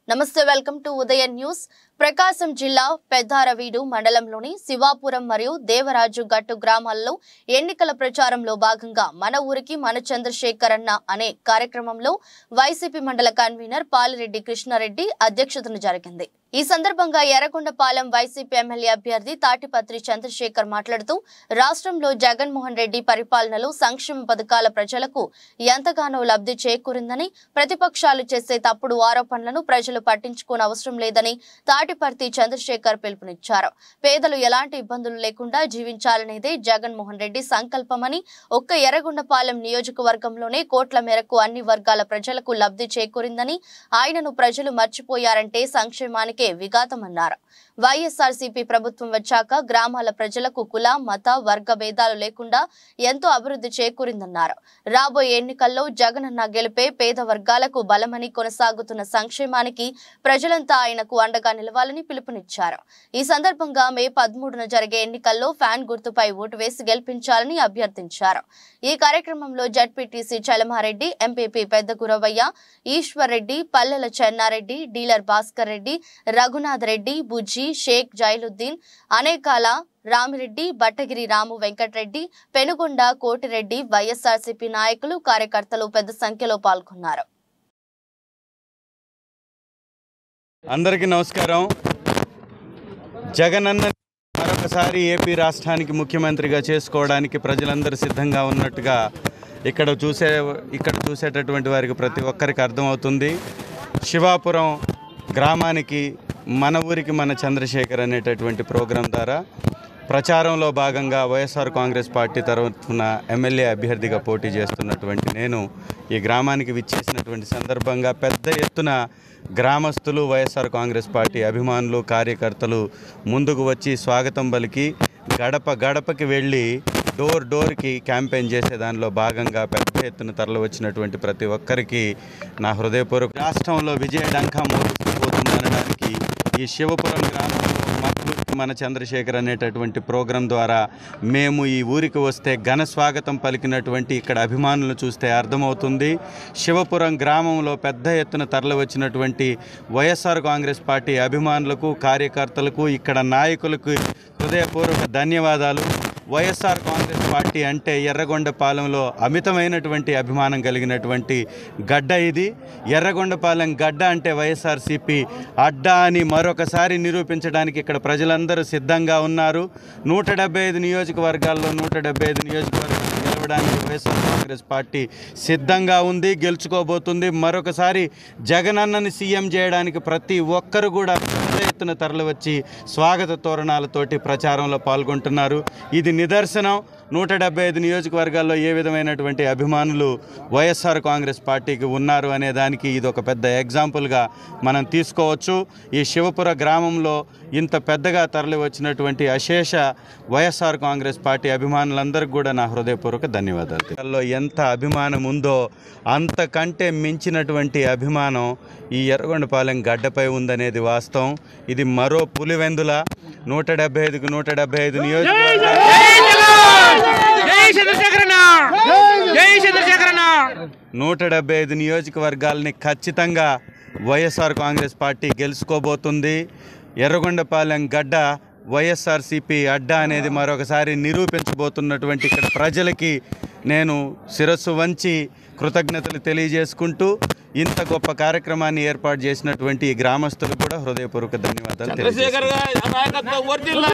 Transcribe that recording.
నమస్తే welcome to Udaya news. Prakasam జిల్లా పెద్దారవీడు మండలంలోని శివాపురం మరియు దేవరాజు గట్టు గ్రామాల్లో ఎన్నికల ప్రచారంలో భాగంగా మన ఊరికి మన చంద్రశేఖర్ అన్న అనే కార్యక్రమంలో వైసీపీ మండల కన్వీనర్ పాలిరెడ్డి కృష్ణారెడ్డి అధ్యక్షతన జరిగింది। ఈ సందర్భంగా ఎర్రగొండపాలెం వైసీపీ ఎమ్మెల్యే అభ్యర్థి తాటిపత్రి చంద్రశేఖర్ మాట్లాడుతూ రాష్ట్రంలో జగన్మోహన్ రెడ్డి పరిపాలనలో సంక్షేమ పథకాల ప్రజలకు ఎంతగానో లబ్ధి చేకూరిందని, ప్రతిపక్షాలు చేసే తప్పుడు ఆరోపణలను ప్రజలు పట్టించుకోని అవసరం లేదని తాటిపత్రి చంద్రశేఖర్ పిలుపునిచ్చారు। పేదలు ఎలాంటి ఇబ్బందులు లేకుండా జీవించాలనేదే జగన్మోహన్ రెడ్డి సంకల్పమని, ఒక్క ఎర్రగొండపాలెం నియోజకవర్గంలోనే కోట్ల మేరకు అన్ని వర్గాల ప్రజలకు లబ్ధి చేకూరిందని, ఆయనను ప్రజలు మర్చిపోయారంటే సంక్షేమానికి విఘాతమన్నారు। వైఎస్ఆర్సీపీ ప్రభుత్వం వచ్చాక గ్రామాల ప్రజలకు కుల మత వర్గ భేదాలు లేకుండా ఎంతో అభివృద్ధి చేకూరిందన్నారు। రాబోయే ఎన్నికల్లో జగనన్న గెలిపే పేద వర్గాలకు బలమని, కొనసాగుతున్న సంక్షేమానికి ప్రజలంతా ఆయనకు అండగా నిలవాలని పిలుపునిచ్చారు। ఈ సందర్భంగా మే 13న జరిగే ఎన్నికల్లో ఫ్యాన్ గుర్తుపై ఓటు వేసి గెలిపించాలని అభ్యర్థించారు। ఈ కార్యక్రమంలో జడ్పీటీసీ చలమారెడ్డి, ఎంపీపీ పెద్ద గురవయ్య, ఈశ్వర్ రెడ్డి, పల్లెల చెన్నారెడ్డి, డీలర్ భాస్కర్ రెడ్డి, రఘునాథ్ రెడ్డి, బుజ్జి, షేక్ జైలుద్దీన్, అనేకాల రామిరెడ్డి, బట్టగిరి రాము వెంకటరెడ్డి, పెనుగొండ కోటిరెడ్డి, వైఎస్ఆర్సీపీ నాయకులు కార్యకర్తలు పెద్ద సంఖ్యలో పాల్గొన్నారు। అందరికీ నమస్కారం। జగనన్న మరొకసారి ఏపీ రాష్ట్రానికి ముఖ్యమంత్రిగా చేసుకోవడానికి ప్రజలందరూ సిద్ధంగా ఉన్నట్టుగా ఇక్కడ చూసేటటువంటి వారికి ప్రతి ఒక్కరికి అర్థమవుతుంది। శివాపురం గ్రామానికి మన ఊరికి మన చంద్రశేఖర్ అనేటటువంటి ప్రోగ్రాం ద్వారా ప్రచారంలో భాగంగా వైఎస్ఆర్ కాంగ్రెస్ పార్టీ తరఫున ఎమ్మెల్యే అభ్యర్థిగా పోటీ చేస్తున్నటువంటి నేను ఈ గ్రామానికి విచ్చేసినటువంటి సందర్భంగా పెద్ద ఎత్తున గ్రామస్తులు, వైఎస్ఆర్ కాంగ్రెస్ పార్టీ అభిమానులు, కార్యకర్తలు ముందుకు వచ్చి స్వాగతం పలికి గడప గడపకి వెళ్ళి డోర్ డోర్కి క్యాంపెయిన్ చేసే దానిలో భాగంగా పెద్ద ఎత్తున తరలి వచ్చినటువంటి ప్రతి ఒక్కరికి నా హృదయపూర్వక రాష్ట్రంలో విజయ డంకా మోగిపోతుందనడానికి ఈ శివపురం గ్రామంలో మన చంద్రశేఖర్ అనేటటువంటి ప్రోగ్రాం ద్వారా మేము ఈ ఊరికి వస్తే ఘన స్వాగతం పలికినటువంటి ఇక్కడ అభిమానులను చూస్తే అర్థమవుతుంది। శివపురం గ్రామంలో పెద్ద ఎత్తున తరలి వచ్చినటువంటి వైఎస్ఆర్ కాంగ్రెస్ పార్టీ అభిమానులకు, కార్యకర్తలకు, ఇక్కడ నాయకులకు హృదయపూర్వక ధన్యవాదాలు। వైఎస్ఆర్ కాంగ్రెస్ పార్టీ అంటే ఎర్రగొండపాలెంలో అమితమైనటువంటి అభిమానం కలిగినటువంటి గడ్డ ఇది। ఎర్రగొండపాలెం గడ్డ అంటే వైఎస్ఆర్సీపీ అడ్డా అని మరొకసారి నిరూపించడానికి ఇక్కడ ప్రజలందరూ సిద్ధంగా ఉన్నారు। 175 నియోజకవర్గాల్లో 175 నియోజకవర్గాలు గెలవడానికి వైఎస్ఆర్ కాంగ్రెస్ పార్టీ సిద్ధంగా ఉంది, గెలుచుకోబోతుంది। మరొకసారి జగనన్నని సీఎం చేయడానికి ప్రతి ఒక్కరు కూడా పెద్ద ఎత్తున తరలివచ్చి స్వాగత తోరణాలతోటి ప్రచారంలో పాల్గొంటున్నారు। ఇది నిదర్శనం 175 నియోజకవర్గాల్లో ఏ విధమైనటువంటి అభిమానులు వైఎస్ఆర్ కాంగ్రెస్ పార్టీకి ఉన్నారు అనే దానికి ఇది ఒక పెద్ద ఎగ్జాంపుల్గా మనం తీసుకోవచ్చు। ఈ శివపుర గ్రామంలో ఇంత పెద్దగా తరలి వచ్చినటువంటి అశేష వైఎస్ఆర్ కాంగ్రెస్ పార్టీ అభిమానులందరికీ కూడా నా హృదయపూర్వక ధన్యవాదాలు। ఎంత అభిమానం ఉందో అంతకంటే మించినటువంటి అభిమానం ఈ ఎర్రగొండపాలెం గడ్డపై ఉందనేది వాస్తవం। ఇది మరో పులివెందుల 175కు 175 నియోజకవర్గాలు 175 నియోజకవర్గాలని ఖచ్చితంగా వైఎస్ఆర్ కాంగ్రెస్ పార్టీ గెలుచుకోబోతుంది। ఎర్రగొండపాలెం గడ్డ వైఎస్ఆర్సీపీ అడ్డా అనేది మరొకసారి నిరూపించబోతున్నటువంటి ఇక్కడ ప్రజలకి నేను శిరస్సు వంచి కృతజ్ఞతలు తెలియజేసుకుంటూ ఇంత గొప్ప కార్యక్రమాన్ని ఏర్పాటు చేసినటువంటి గ్రామస్తులకు కూడా హృదయపూర్వక ధన్యవాదాలు తెలియజేస్తున్నాను।